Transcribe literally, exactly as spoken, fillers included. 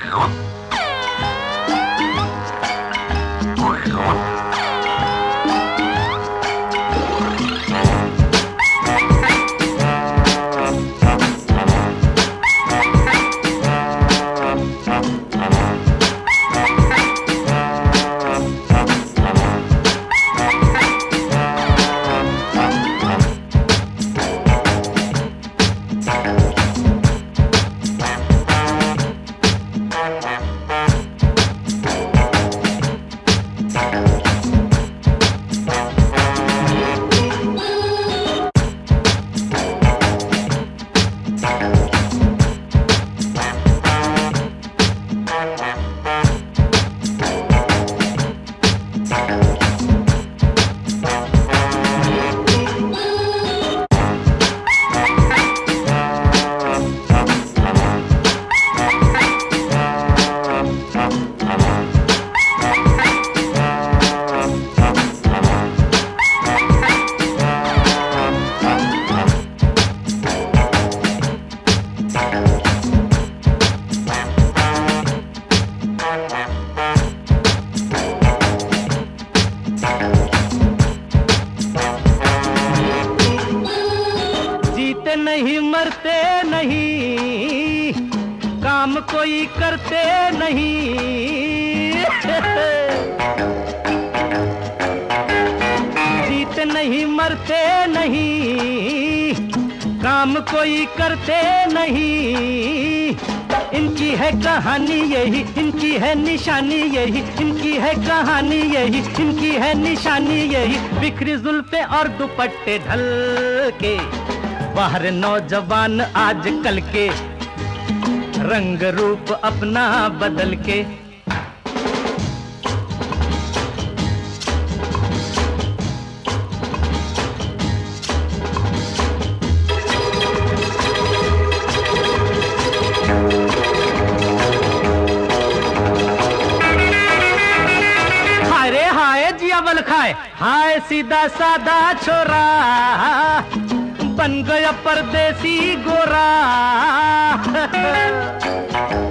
नहीं मरते नहीं, काम कोई करते नहीं। जीते नहीं मरते नहीं, काम कोई करते नहीं। इनकी है कहानी यही, इनकी है निशानी यही, इनकी है कहानी यही, इनकी है निशानी यही। बिखरी जुल्फे और दुपट्टे ढल के बाहर नौजवान आज कल के, रंग रूप अपना बदल के। हाय रे हाय जिया बल खाए, हाय सीधा साधा छोरा बन गया परदेसी गोरा।